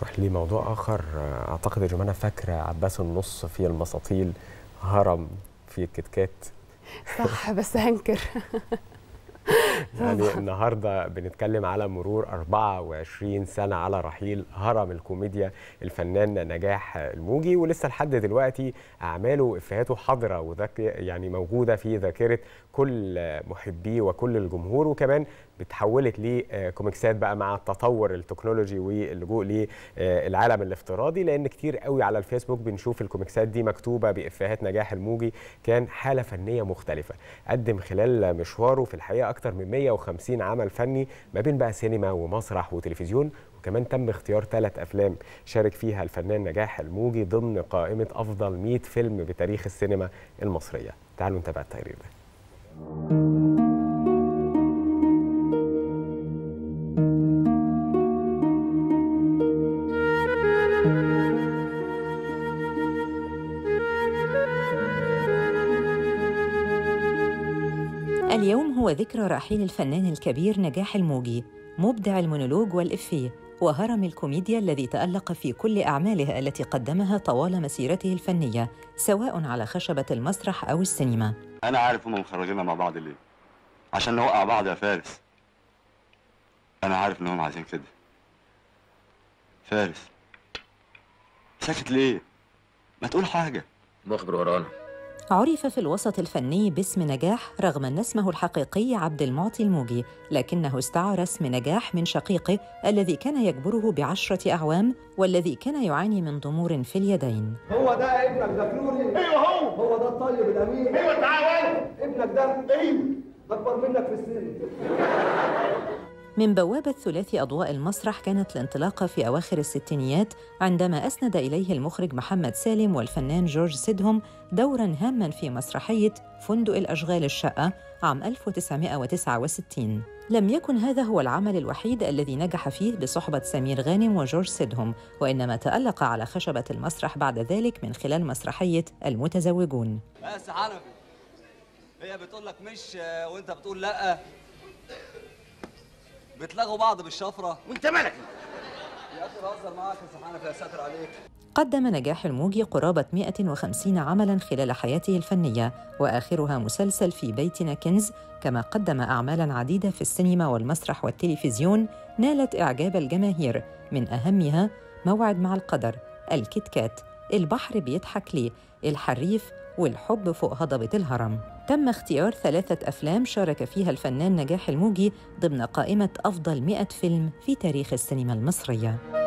نروح لموضوع آخر. أعتقد يا جماعة فاكرة عباس النص في المساطيل، هرم في الكتكات. صح بس هنكر. يعني النهارده بنتكلم على مرور 24 سنة على رحيل هرم الكوميديا الفنان نجاح الموجي، ولسه لحد دلوقتي أعماله وإفيهاته حاضرة يعني موجودة في ذاكرة كل محبيه وكل الجمهور، وكمان اتحولت لكوميكسات بقى مع التطور التكنولوجي واللجوء للعالم الافتراضي، لان كتير قوي على الفيسبوك بنشوف الكوميكسات دي مكتوبه بافيهات نجاح الموجي. كان حاله فنيه مختلفه، قدم خلال مشواره في الحقيقه اكتر من 150 عمل فني ما بين بقى سينما ومسرح وتلفزيون، وكمان تم اختيار 3 أفلام شارك فيها الفنان نجاح الموجي ضمن قائمه افضل 100 فيلم بتاريخ السينما المصريه. تعالوا نتابع التقرير ده. اليوم هو ذكرى رحيل الفنان الكبير نجاح الموجي، مبدع المونولوج والإفيه وهرم الكوميديا الذي تألق في كل أعماله التي قدمها طوال مسيرته الفنية، سواء على خشبة المسرح أو السينما. أنا عارف هم مخرجيننا مع بعض ليه؟ عشان نوقع بعض يا فارس. أنا عارف إنهم عايزين كده. فارس، ساكت ليه؟ ما تقول حاجة. مخبر ورانا. عرف في الوسط الفني باسم نجاح رغم أن اسمه الحقيقي عبد المعطي الموجي، لكنه استعار اسم نجاح من شقيقه الذي كان يكبره ب10 أعوام والذي كان يعاني من ضمور في اليدين. هو ده ابنك ده كلوري؟ ايوه هو ده الطيب الامين؟ ايوه تعال. ابنك ده؟ ايوه اكبر منك في السن. من بوابة ثلاثي أضواء المسرح كانت الانطلاقة في أواخر الستينيات، عندما أسند إليه المخرج محمد سالم والفنان جورج سيدهم دوراً هاماً في مسرحية فندق الأشغال الشقة عام 1969. لم يكن هذا هو العمل الوحيد الذي نجح فيه بصحبة سمير غانم وجورج سيدهم، وإنما تألق على خشبة المسرح بعد ذلك من خلال مسرحية المتزوجون. بس حنفي، هي بتقول لك مش وانت بتقول لا، بتلاغوا بعض بالشفرة. وانت مالك يا اخي بهزر معاك يا حنفي، يا ساتر عليك. قدم نجاح الموجي قرابة 150 عملاً خلال حياته الفنية، وآخرها مسلسل في بيتنا كنز، كما قدم أعمالاً عديدة في السينما والمسرح والتلفزيون نالت إعجاب الجماهير، من أهمها موعد مع القدر، الكتكات، البحر بيضحك ليه، الحريف، والحب فوق هضبة الهرم. تم اختيار 3 أفلام شارك فيها الفنان نجاح الموجي ضمن قائمة أفضل 100 فيلم في تاريخ السينما المصرية.